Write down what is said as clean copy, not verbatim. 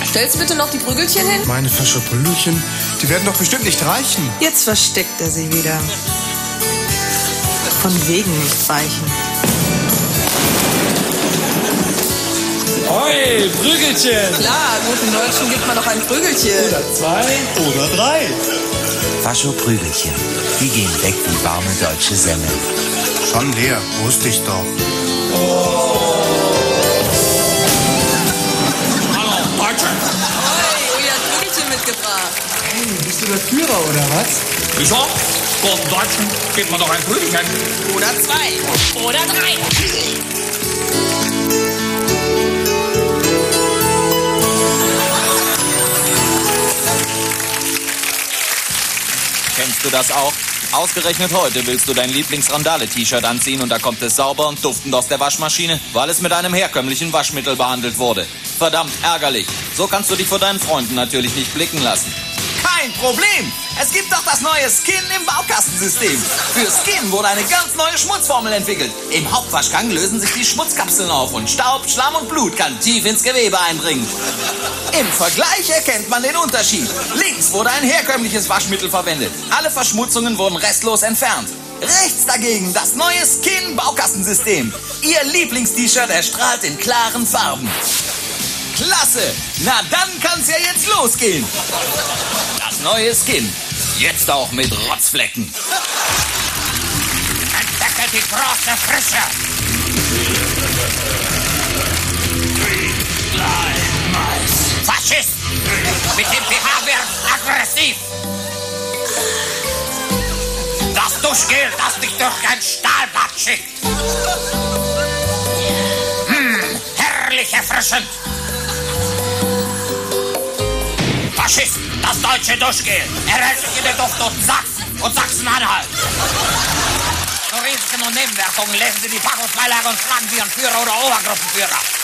Stellst du bitte noch die Prügelchen hin? Meine Flasche Prügelchen, die werden doch bestimmt nicht reichen. Jetzt versteckt er sie wieder. Von wegen nicht weichen. Hoi, Prügelchen! Klar, guten Deutschen gibt man doch ein Prügelchen. Oder 2 oder 3. Fascho-Prügelchen. Die gehen weg wie warme deutsche Semmel. Schon leer, wusste ich doch. Hallo, Deutsche! Hey, Uli hat Prügelchen mitgebracht. Hey, bist du der Führer oder was? Wieso? Guten Deutschen gibt man doch ein Prügelchen. Oder 2. Oder 3. Kennst du das auch? Ausgerechnet heute willst du dein Lieblings-Randale-T-Shirt anziehen und da kommt es sauber und duftend aus der Waschmaschine, weil es mit einem herkömmlichen Waschmittel behandelt wurde. Verdammt ärgerlich. So kannst du dich vor deinen Freunden natürlich nicht blicken lassen. Kein Problem! Es gibt doch das neue Skin im Baukastensystem. Für Skin wurde eine ganz neue Schmutzformel entwickelt. Im Hauptwaschgang lösen sich die Schmutzkapseln auf und Staub, Schlamm und Blut kann tief ins Gewebe eindringen. Im Vergleich erkennt man den Unterschied. Links wurde ein herkömmliches Waschmittel verwendet. Alle Verschmutzungen wurden restlos entfernt. Rechts dagegen das neue Skin Baukastensystem. Ihr Lieblings-T-Shirt erstrahlt in klaren Farben. Klasse! Na dann kann's ja jetzt losgehen. Das neue Skin. Jetzt auch mit Rotzflecken. Entdecke die große Frische. Faschist! Mit dem pH-Wert aggressiv. Das Duschgel, das dich durch ein Stahlbad schickt. Herrlich erfrischend. Faschist, das deutsche Duschgel. Erhält sich in der Duft und Sachsen-Anhalt. Für Risiken und Nebenwirkungen lesen Sie die Packungsbeilage und fragen Sie Ihren Führer oder Obergruppenführer.